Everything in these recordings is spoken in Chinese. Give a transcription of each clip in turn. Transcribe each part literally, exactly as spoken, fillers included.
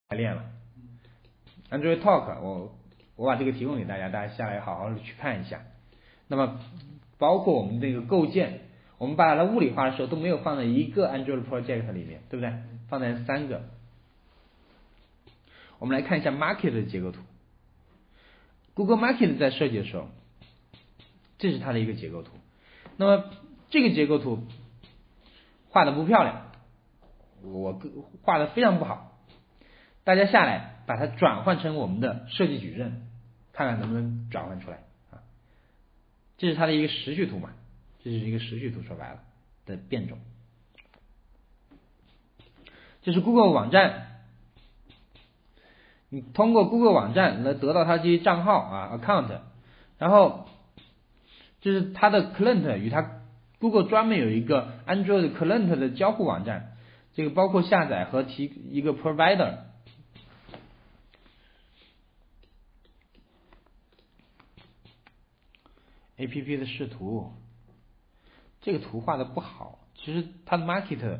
排练了。Android Talk 我我把这个提供给大家，大家下来好好的去看一下。那么包括我们这个构建，我们把它物理化的时候都没有放在一个 Android Project 里面，对不对？放在三个。我们来看一下 Market 的结构图。Google Market 在设计的时候，这是它的一个结构图。那么这个结构图画的不漂亮，我画的非常不好。大家下来把它转换成我们的设计矩阵，看看能不能转换出来啊？这是它的一个时序图嘛，这是一个时序图，说白了的变种。这是 Google 网站，你通过 Google 网站来得到它这些账号啊 account， 然后这是它的 client 与它 Google 专门有一个 Android client 的交互网站，这个包括下载和提一个 provider。A P P 的视图，这个图画的不好，其实它的 market，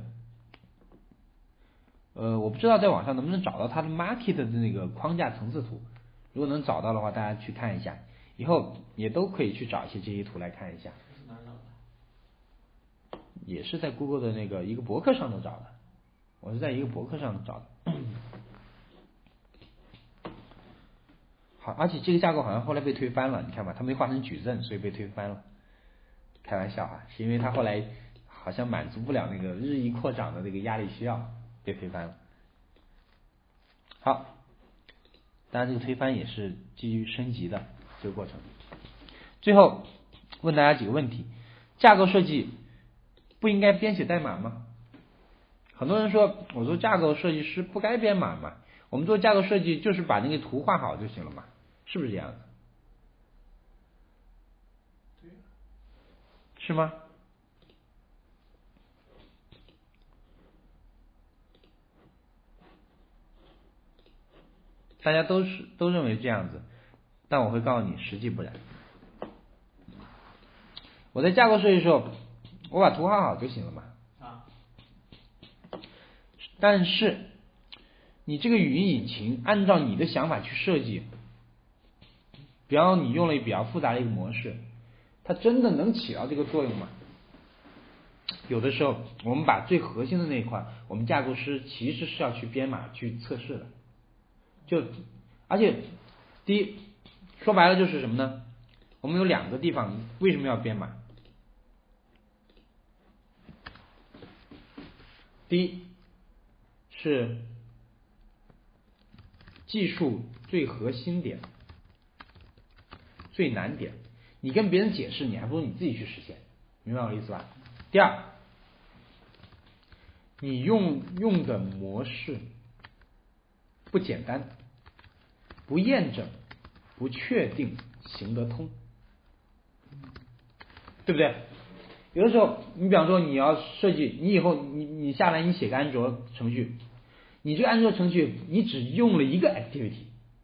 呃，我不知道在网上能不能找到它的 market 的那个框架层次图，如果能找到的话，大家去看一下，以后也都可以去找一些这些图来看一下。 是哪儿找的？ 也是在 Google 的那个一个博客上头找的，我是在一个博客上找的。好，而且这个架构好像后来被推翻了，你看吧，它没画成矩阵，所以被推翻了。开玩笑啊，是因为它后来好像满足不了那个日益扩张的这个压力需要，被推翻了。好，当然这个推翻也是基于升级的这个过程。最后问大家几个问题：架构设计不应该编写代码吗？很多人说，我做架构设计师不该编码嘛，我们做架构设计就是把那个图画好就行了嘛，是不是这样的？ 对。 是吗？大家都是都认为这样子，但我会告诉你，实际不然。我在架构设计的时候，我把图画好就行了嘛。 啊。 但是你这个语音引擎按照你的想法去设计，比方你用了比较复杂的一个模式，它真的能起到这个作用吗？有的时候我们把最核心的那一块，我们架构师其实是要去编码去测试的。就而且第一说白了就是什么呢？我们有两个地方为什么要编码？第一是技术最核心点、最难点，你跟别人解释，你还不如你自己去实现，明白我的意思吧？第二，你用用的模式不简单，不验证，不确定，行得通，对不对？有的时候，你比方说你要设计，你以后你你下来你写个安卓程序，你这个安卓程序你只用了一个 activity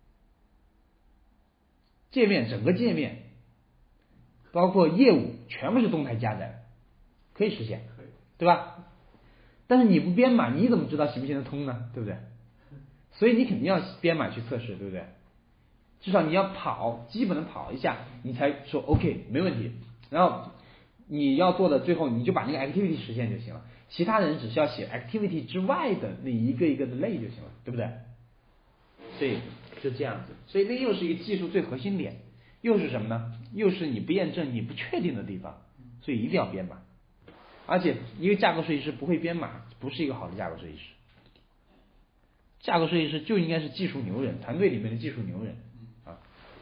界面，整个界面包括业务全部是动态加载，可以实现，对吧？但是你不编码，你怎么知道行不行得通呢？对不对？所以你肯定要编码去测试，对不对？至少你要跑，基本的跑一下，你才说 OK 没问题。然后你要做的最后你就把那个 activity 实现就行了，其他人只需要写 activity 之外的那一个一个的类就行了，对不对？所以就这样子，所以那又是一个技术最核心点，又是什么呢？又是你不验证、你不确定的地方，所以一定要编码。而且一个架构设计师不会编码，不是一个好的架构设计师。架构设计师就应该是技术牛人，团队里面的技术牛人啊。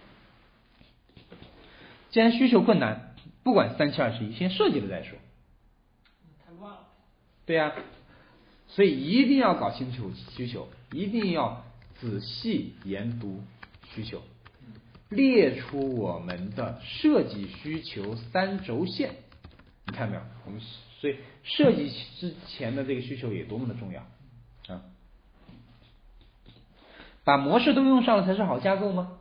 既然需求困难，不管三七二十一，先设计了再说。 太乱了。 对呀、啊，所以一定要搞清楚需求，一定要仔细研读需求，列出我们的设计需求三轴线。你看没有？我们所以设计之前的这个需求也多么的重要啊！把模式都用上了才是好架构吗？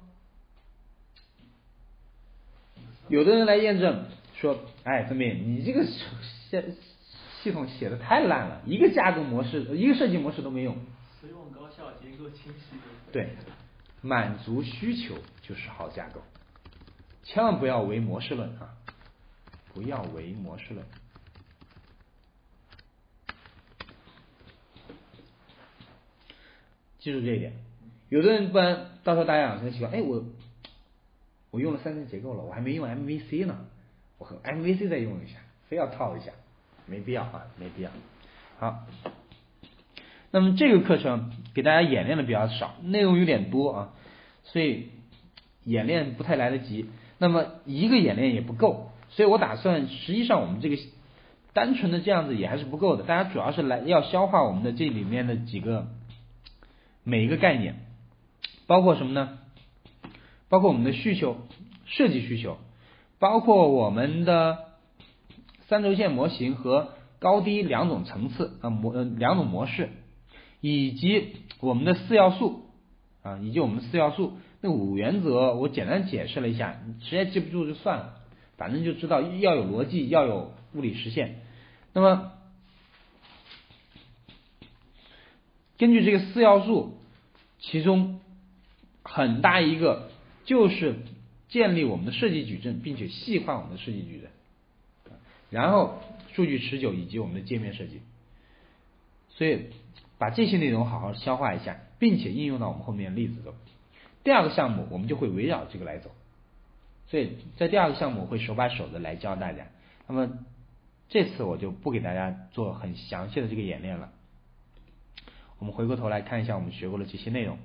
有的人来验证说，哎，曾斌，你这个系系统写的太烂了，一个架构模式，一个设计模式都没用。 实用高效，结构清晰。 对，满足需求就是好架构，千万不要唯模式论啊，不要唯模式论。记住这一点，有的人不然到时候大家养成习惯，哎，我我用了三层结构了，我还没用 M V C 呢，我和 M V C 再用一下，非要套一下，没必要啊，没必要。好，那么这个课程给大家演练的比较少，内容有点多啊，所以演练不太来得及。那么一个演练也不够，所以我打算，实际上我们这个单纯的这样子也还是不够的，大家主要是来要消化我们的这里面的几个每一个概念，包括什么呢？包括我们的需求，设计需求，包括我们的三轴线模型和高低两种层次啊模呃两种模式，以及我们的四要素啊，以及我们的四要素那五原则，我简单解释了一下，实在记不住就算了，反正就知道要有逻辑，要有物理实现。那么根据这个四要素，其中很大一个就是建立我们的设计矩阵，并且细化我们的设计矩阵，然后数据持久以及我们的界面设计。所以把这些内容好好消化一下，并且应用到我们后面的例子中。第二个项目我们就会围绕这个来走，所以在第二个项目我会手把手的来教大家。那么这次我就不给大家做很详细的这个演练了。我们回过头来看一下我们学过的这些内容，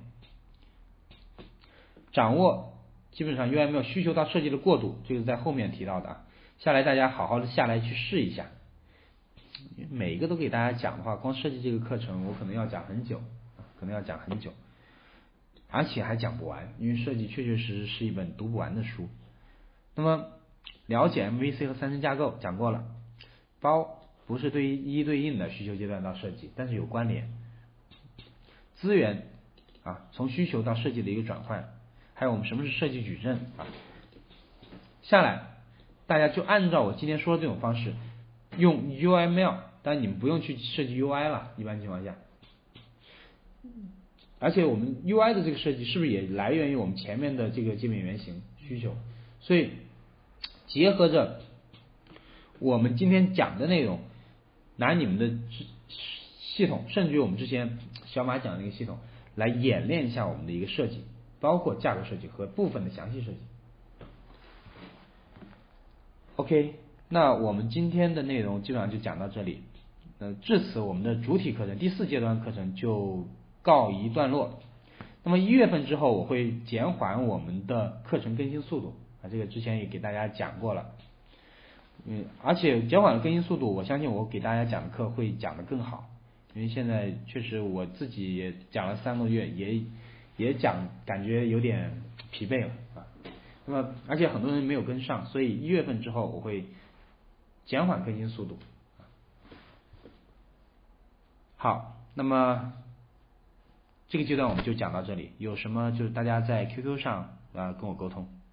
掌握基本上 U M L 需求到设计的过渡，这个是在后面提到的啊。下来大家好好的下来去试一下，每一个都给大家讲的话，光设计这个课程我可能要讲很久，可能要讲很久，而且还讲不完，因为设计确确实实是一本读不完的书。那么了解 M V C 和三层架构讲过了，包不是对一对应的需求阶段到设计，但是有关联。资源啊，从需求到设计的一个转换，还有我们什么是设计矩阵啊。下来大家就按照我今天说的这种方式用 U M L， 当然你们不用去设计 U I 了，一般情况下。而且我们 U I 的这个设计是不是也来源于我们前面的这个界面原型需求？所以结合着我们今天讲的内容，拿你们的系统，甚至于我们之前小马讲的那个系统来演练一下我们的一个设计，包括架构设计和部分的详细设计。OK， 那我们今天的内容基本上就讲到这里。呃，至此我们的主体课程第四阶段课程就告一段落。那么一月份之后我会减缓我们的课程更新速度啊，这个之前也给大家讲过了。嗯，而且减缓了更新速度，我相信我给大家讲的课会讲得更好。因为现在确实我自己也讲了三个月，也也讲感觉有点疲惫了啊。那么而且很多人没有跟上，所以一月份之后我会减缓更新速度。好，那么这个阶段我们就讲到这里，有什么就是大家在 Q Q 上啊跟我沟通。